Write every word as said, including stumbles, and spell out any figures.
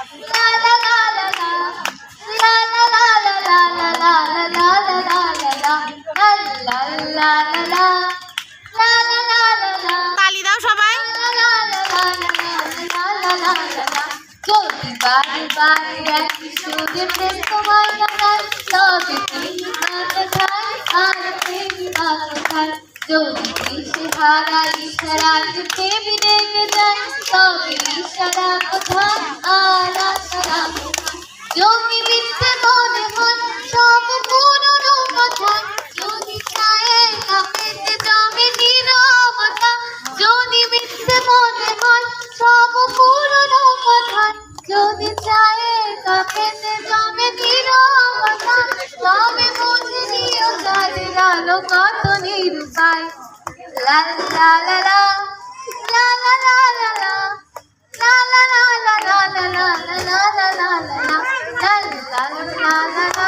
la la la la la la la la la la la la la la la la la la la তালি দাও সবাই। যদি বারে বারে একই সুরে প্রেম তোমায় জানাই তবে প্রেমিকাকে খাই আর প্রেমিকাকে খাই যদি দিশে হারা ইশারাতে প্রেম রেখে যায় তবে ইশারা কোথায় আর আশারা যদি মিথ্যে মনে হয় সব পুরনো কথা যদি চায় কাপেতে জমে নীরবতা যদি মিথ্যে মনে হয় সব পুরনো কথা যদি চায় কাপেতে জমে নীরবতা তবে বুঝে নিও চাঁদের আলো কত নিরুপায় লা লা লা লা লা লা লা লা লা la la la la la la la la la la la la la la la la la